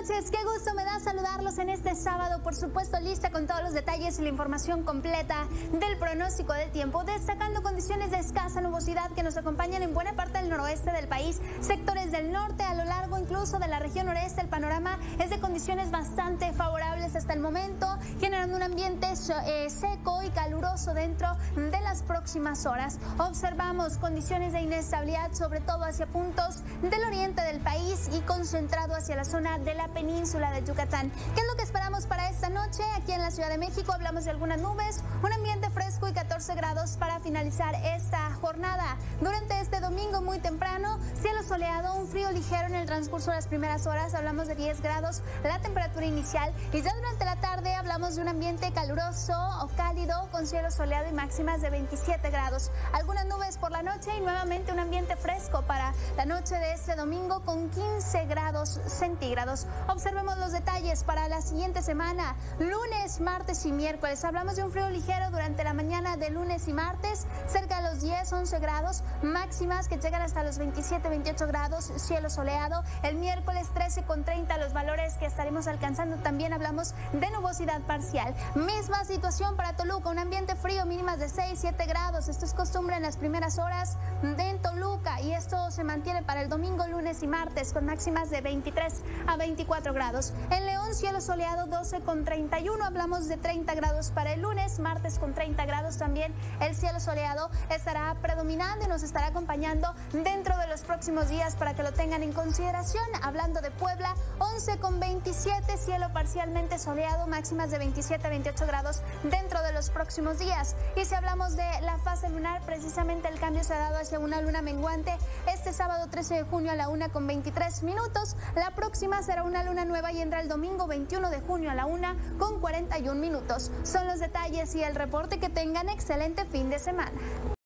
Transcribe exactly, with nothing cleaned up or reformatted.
noches, qué gusto me da saludarlos en este sábado, por supuesto lista con todos los detalles y la información completa del pronóstico del tiempo, destacando condiciones de escasa nubosidad que nos acompañan en buena parte del noroeste del país, sectores del norte, a lo largo incluso de la región noreste. El panorama es de condiciones bastante favorables hasta el momento, generando un ambiente eh, seco y caluroso dentro de las próximas horas. Observamos condiciones de inestabilidad, sobre todo hacia puntos del oriente del país y concentrado hacia la zona de la península de Yucatán. ¿Qué es lo que esperamos para esta noche? Aquí en la Ciudad de México hablamos de algunas nubes, un ambiente fresco y catorce grados para finalizar esta jornada. Durante este domingo muy temprano, cielo soleado, un frío ligero en el transcurso de las primeras horas, hablamos de diez grados la temperatura inicial, y ya durante la tarde hablamos de un ambiente caluroso o cálido con cielo soleado y máximas de veintisiete grados. Algunas nubes por la noche y nuevamente un ambiente fresco para la noche de este domingo con quince grados centígrados. Observemos los detalles para la siguiente semana, lunes, martes y miércoles. Hablamos de un frío ligero durante la mañana de lunes y martes, cerca de los diez, once grados, máximas que llegan hasta los veintisiete, veintiocho grados, cielo soleado. El miércoles trece con treinta los valores que estaremos alcanzando. También hablamos de nubosidad parcial. Misma situación para Toluca, un ambiente frío, mínimas de seis, siete grados. Esto es costumbre en las primeras horas de Toluca y esto se mantiene para el domingo, lunes y martes con máximas de veintitrés a veinticuatro grados. En León, cielo soleado, doce con treinta y uno, hablamos de treinta grados para el lunes, martes con treinta grados también. El cielo soleado estará predominando y nos estará acompañando dentro de los próximos días para que lo tengan en consideración. Hablando de Puebla, once con veintisiete, cielo parcialmente soleado, máximas de veintisiete a veintiocho grados dentro de los próximos días. Y si hablamos de la fase lunar, precisamente el cambio se ha dado hacia una luna menguante este sábado trece de junio a la una con veintitrés minutos. La próxima será una luna nueva y entra el domingo veintiuno de junio a la una con cuarenta y un minutos. Son los detalles y el reporte. Que tengan excelente fin de semana.